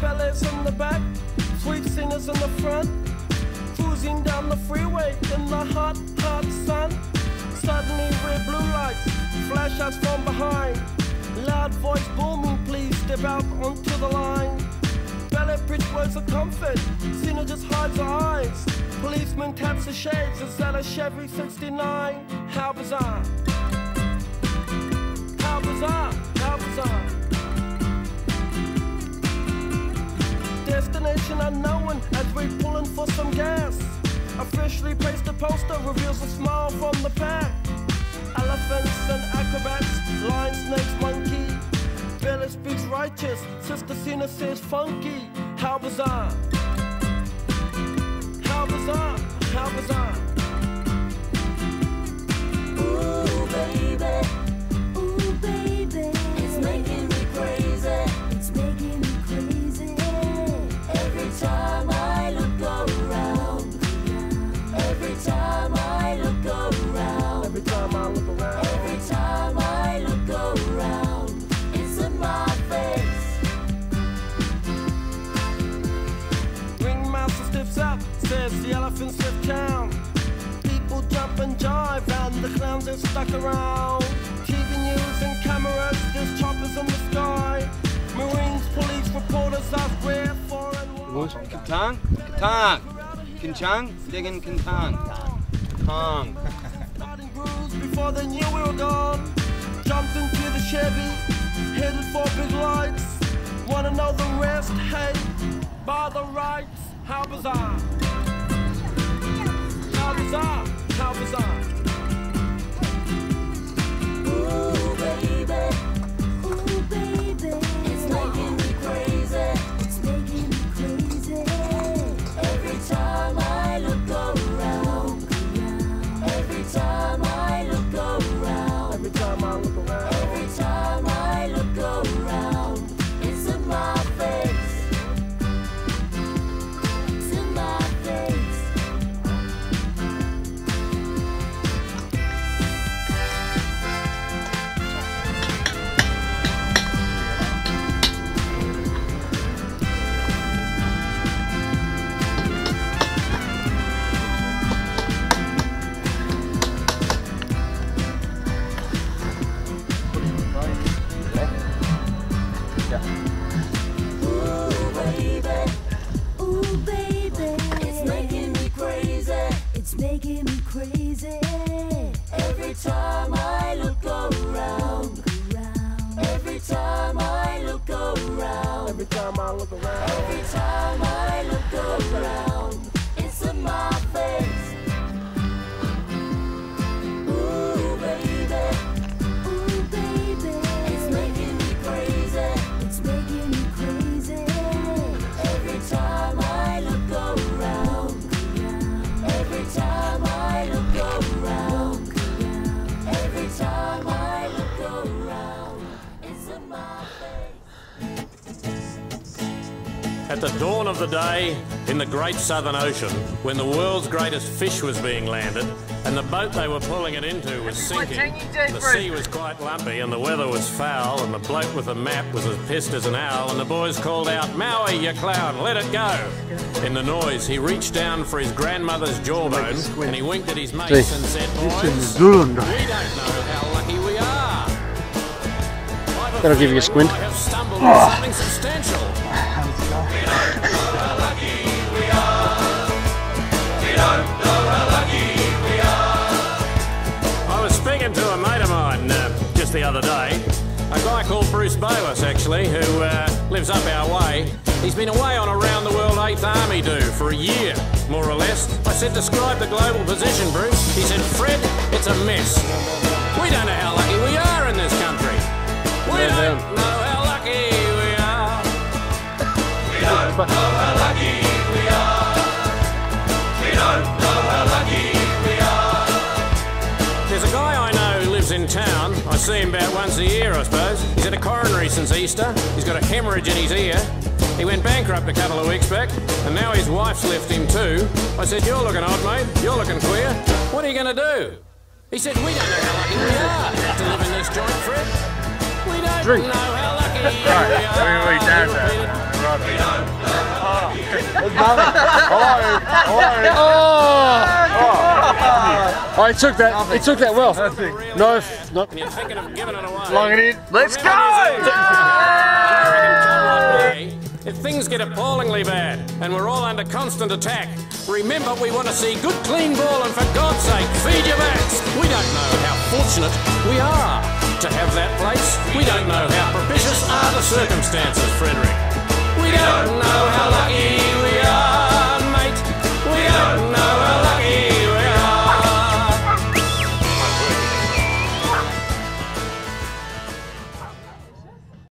fellas in the back, sweet singers in the front, cruising down the freeway in the hot, hot sun. Suddenly red blue lights flash us from behind. Loud voice booming, please step out onto the line. Ballet bridge words of comfort, Cena just hides her eyes. Policeman taps the shades, it's at a Chevy 69. How bizarre. How bizarre, how bizarre. Destination unknown as we pulling for some gas. Officially placed a poster reveals a smile from the pack. Elephants and acrobats, lion, snakes, monkey. Bella speaks righteous, Sister Cena says funky. How bizarre. How bizarre, how bizarre. Ooh baby, it's making me crazy. It's making me crazy. Every time I look around. Every time I look around. Every time I look around. Every time I look around. It's in my face. Ringmaster stiffs up, says the elephants left town. People jump and jive and the clowns are stuck around. TV news and cameras, there's choppers in the sky. Marines, police, reporters ask where, for and why. Kantang? Kantang. Kinchang? Digging Kantang. Kong. Starting grooves before they knew we were gone. Jumped into the Chevy, headed for big lights. Wanna know the rest? Hey, by the rights. How bizarre. How bizarre. How bizarre. Ooh baby, it's making me crazy. It's making me crazy. Every time I look around. Every time I look around. Every time I look around. Every time I look around. It's in my face. It's in my face. Ooh baby, it's making me crazy. It's making me crazy. Every time I look around. Every time I look around. Every time I look around. Every time I look around. It's in my face. Ooh baby, it's making me crazy. It's making me crazy. Every time I look around. Every time I look around. Every time I look around. It's in my face. At the dawn of the day, in the great Southern Ocean, when the world's greatest fish was being landed, and the boat they were pulling it into was sinking, the sea was quite lumpy and the weather was foul, and the bloke with the map was as pissed as an owl, and the boys called out, "Maui, you clown, let it go!" In the noise, he reached down for his grandmother's jawbone, and he winked at his mates and said, "Boys, we don't know how lucky we are. That'll give you a squint. I have stumbled on something substantial." I was speaking to a mate of mine just the other day, a guy called Bruce Boas actually, who lives up our way. He's been away on a round the world 8th Army do for a year, more or less. I said, "Describe the global position, Bruce." He said, "Fred, it's a mess. We don't know how lucky we are in this country. We don't know how lucky we are. We don't know how lucky we are. We don't know how lucky we are." There's a guy I know who lives in town. I see him about once a year, I suppose. He's had a coronary since Easter. He's got a hemorrhage in his ear. He went bankrupt a couple of weeks back, and now his wife's left him too. I said, "You're looking odd, mate. You're looking queer. What are you going to do?" He said, "We don't know how lucky we are to live in this joint, Fred. We don't know how lucky we are." Right, we done that. Oh, he took that. He took that well. No, not. And you're thinking of giving it away. Long it in. Let's go! If things get appallingly bad and we're all under constant attack, remember we want to see good clean ball, and for God's sake, feed your backs. We don't know how fortunate we are to have that place. We don't know how propitious are the circumstances, Frederick. We don't know how lucky